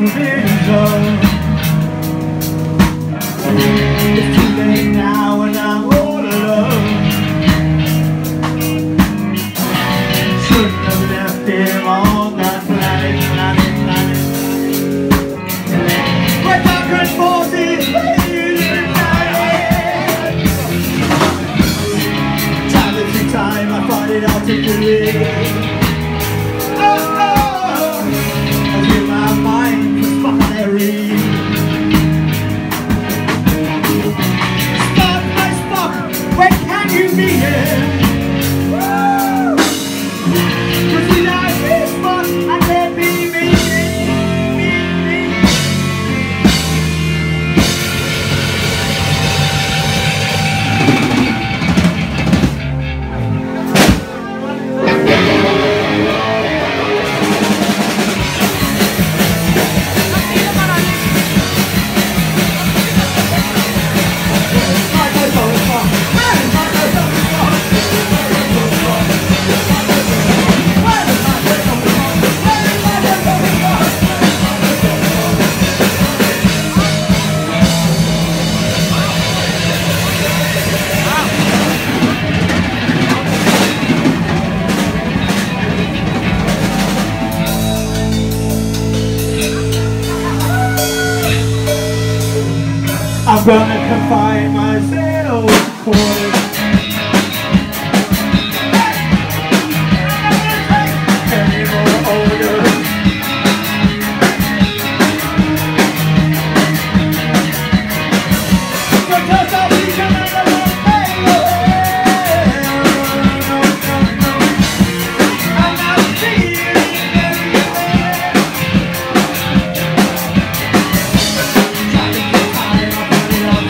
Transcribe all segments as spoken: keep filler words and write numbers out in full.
feelings low. It's too late now and I'm all alone. Shouldn't have left him on that planet, planet, planet. Where dark forces time every time I find it articulate. Oh, oh, I feel my mind for Spock-Larry. Spock, my Spock, when can you be here? Woo! Cause without me, Spock, I can't be me, me, me, me. I'm gonna confine myself for it. Any more orders? Because I'll be coming along anyway. No, no, no. I'm not feeling anywhere. Trying to get tired of it all.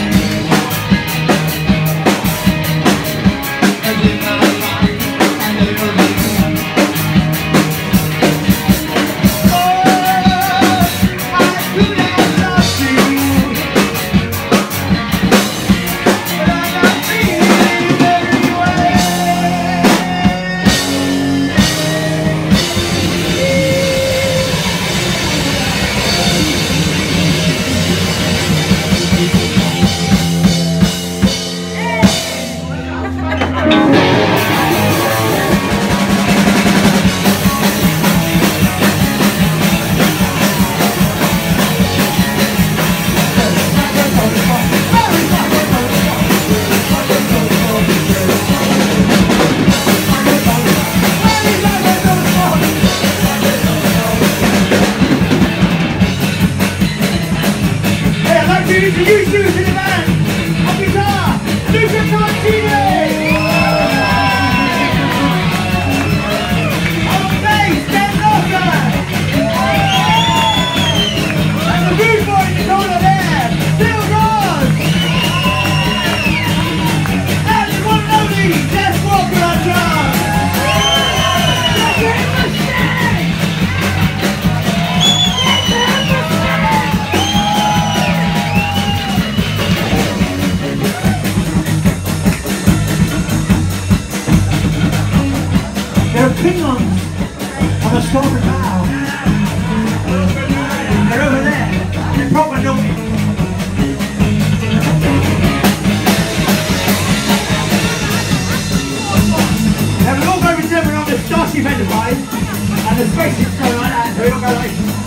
You two to the band, on guitar, Luca Tarantino! On bass, Dan Locker! And the rude boy in the corner there, Phil Ross! And the one and only Des Walker on drums! There are Klingons on the starboard bow. They're over there. They're proper naughty. Now we're all very different on the Starship Enterprise, and the spaceship's going like that, so we don't go like